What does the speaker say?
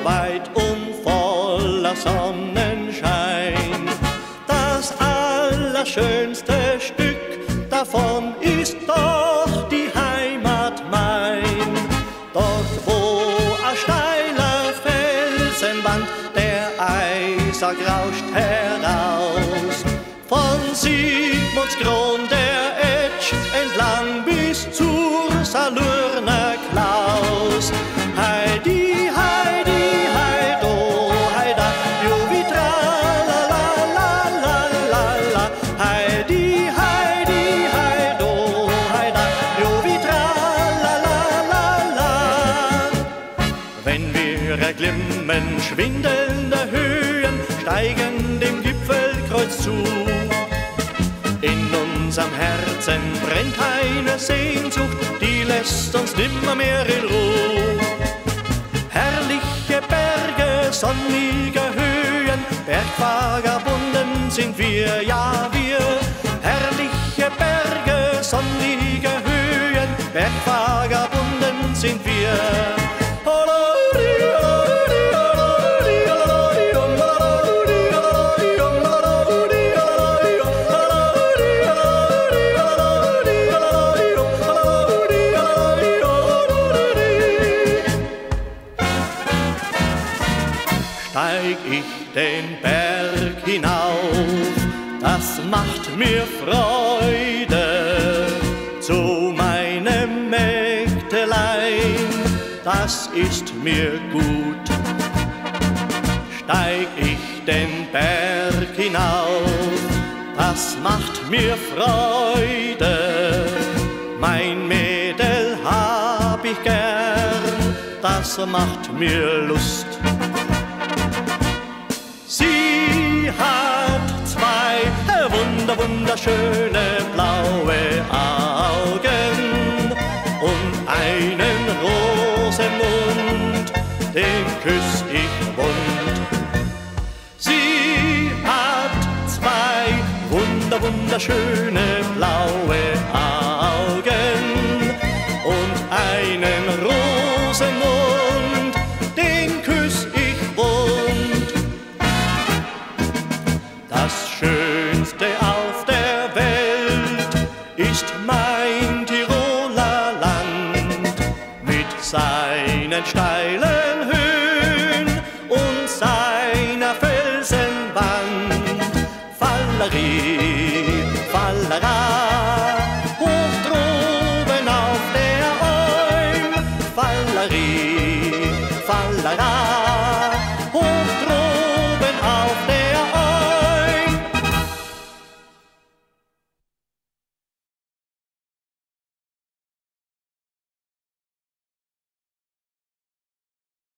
weit und voller Sonnenschein. Das allerschönste Stück davon ist doch die Heimat mein. Dort, wo ein steiler Felsenwand der Eiser grauscht heraus, von Sigmundskron der Etsch entlang bis zur Salurner Klaus. Heidi, Heidi, Heido, Heida, Juvi, tralalalala. Heidi, Heidi, Heido, Heida, Juvi, tralalalala. Wenn wir erklimmen schwindelnde Höhen, steigen dem Gipfelkreuz zu. In unserem Herzen brennt eine Sehnsucht, die lässt uns nimmermehr in Ruhe. Herrliche Berge, sonnige Höhen, Bergvagabunden sind wir, ja wir. Herrliche Berge, sonnige Höhen, Bergvagabunden sind wir. Steig ich den Berg hinauf, das macht mir Freude. Zu meinem Mägdelein, das ist mir gut. Steig ich den Berg hinauf, das macht mir Freude. Mein Mädel hab ich gern, das macht mir Lust. Sie hat zwei wunderschöne blaue Augen und einen Rosenmund, den küss ich wund. Sie hat zwei wunderschöne blaue Augen und einen Rosenmund, den küss ich wund. Das Schönste auf der Welt ist mein Tiroler Land mit seinen steilen Höhen und seiner Felsenwand. Fallerie, Fallera, hoch droben auf der Alm. Fallerie, Fallera.